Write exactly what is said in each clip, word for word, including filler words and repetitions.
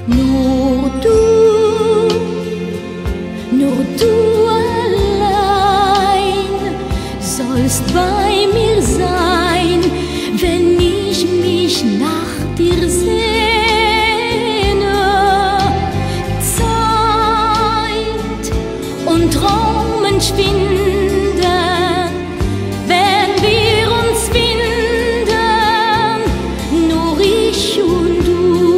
Nur du, nur du allein sollst bei mir sein, wenn ich mich nach dir sehne. Zeit und Träumen schwinden, wenn wir uns finden, nur ich und du.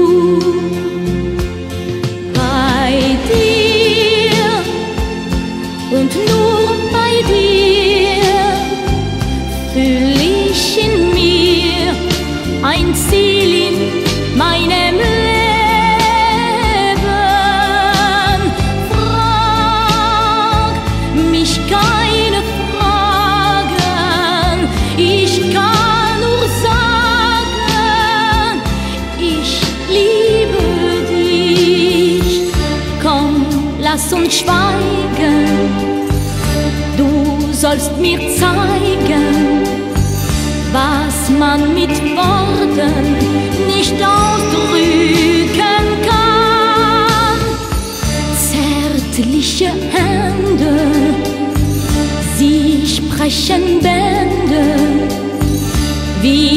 Bei dir und nur bei dir fühl ich in mir ein Ziel in meinem Leben. Frag mich keine Fragen, ich kann nur sagen, ich liebe dich. Komm, lass uns schweigen, du sollst mir zeigen, was man mit Worten nicht ausdrücken kann. Zärtliche Hände, sie sprechen Bände, wie